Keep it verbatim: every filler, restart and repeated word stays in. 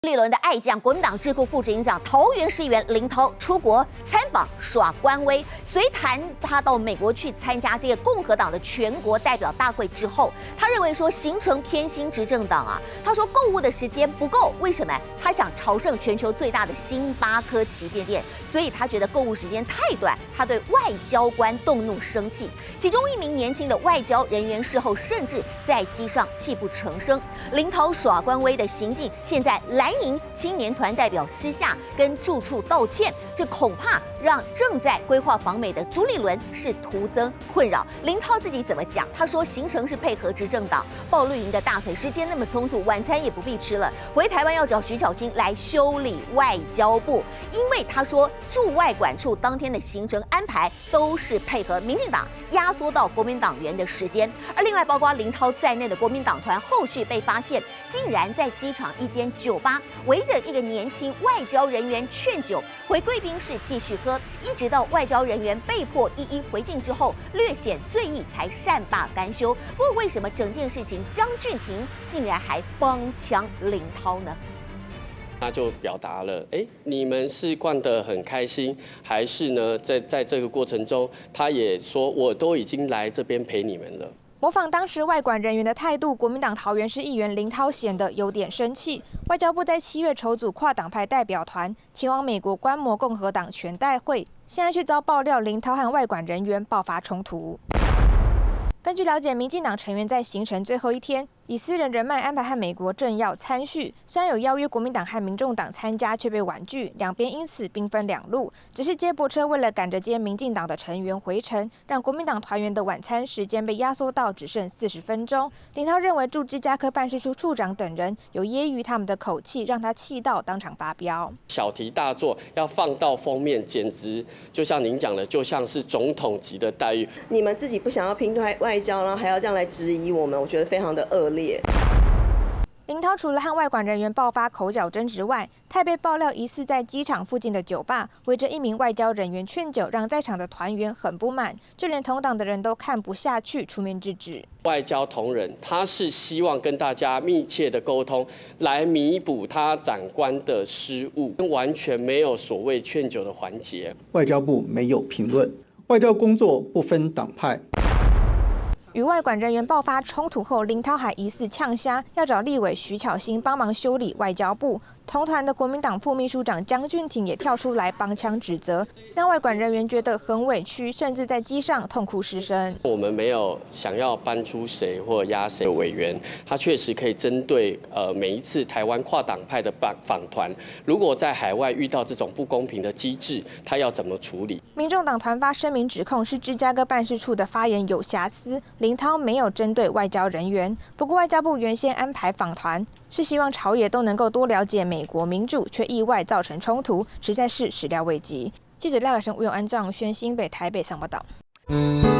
立伦的爱将，国民党智库副执行长桃园市议员林涛出国参访耍官威，随谈他到美国去参加这个共和党的全国代表大会之后，他认为说形成偏心执政党啊，他说购物的时间不够，为什么？他想朝圣全球最大的星巴克旗舰店，所以他觉得购物时间太短，他对外交官动怒生气。其中一名年轻的外交人员事后甚至在机上泣不成声。林涛耍官威的行径，现在来。蓝营青年团代表私下跟住处道歉，这恐怕让正在规划访美的朱立伦是徒增困扰。林涛自己怎么讲？他说行程是配合执政党抱绿营的大腿，时间那么匆促，晚餐也不必吃了，回台湾要找徐巧芯来修理外交部，因为他说驻外管处当天的行程安排都是配合民进党压缩到国民党员的时间。而另外包括林涛在内的国民党团后续被发现，竟然在机场一间酒吧围着一个年轻外交人员劝酒，回贵宾室继续喝，一直到外交人员被迫一一回敬之后，略显醉意才善罢甘休。不过为什么整件事情江俊廷竟然还帮腔林涛呢？ 他就表达了，哎，你们是逛得很开心，还是呢，在在这个过程中，他也说，我都已经来这边陪你们了。 模仿当时外管人员的态度，国民党桃园市议员林涛显得有点生气。外交部在七月筹组跨党派代表团前往美国观摩共和党全代会，现在却遭爆料林涛和外管人员爆发冲突。根据了解，民进党成员在行程最后一天，以私人人脉安排和美国政要参叙，虽然有邀约国民党和民众党参加，却被婉拒，两边因此兵分两路。只是接驳车为了赶着接民进党的成员回程，让国民党团员的晚餐时间被压缩到只剩四十分钟。林涛认为驻芝加哥办事处处长等人有揶揄他们的口气，让他气到当场发飙。 小题大做，要放到封面，简直就像您讲的，就像是总统级的待遇。 你们自己不想要拼外外交，然后还要这样来质疑我们，我觉得非常的恶劣。 林涛除了和外管人员爆发口角争执外，他也被爆料疑似在机场附近的酒吧围着一名外交人员劝酒，让在场的团员很不满，就连同党的人都看不下去，出面制止。 外交同仁他是希望跟大家密切的沟通，来弥补他长官的失误，完全没有所谓劝酒的环节。 外交部没有评论，外交工作不分党派。 与外管人员爆发冲突后，林涛还疑似呛瞎，要找立委徐巧芯帮忙修理外交部。同团的国民党副秘书长江俊廷也跳出来帮腔指责，让外管人员觉得很委屈，甚至在机上痛哭失声。 我们没有想要搬出谁或压谁的委员，他确实可以针对呃每一次台湾跨党派的访访团，如果在海外遇到这种不公平的机制，他要怎么处理？ 民众党团发声明指控是芝加哥办事处的发言有瑕疵，林涛没有针对外交人员。不过外交部原先安排访团，是希望朝野都能够多了解美国民主，却意外造成冲突，实在是始料未及。记者廖凯成、吴永安、张永轩新北、台北上报道。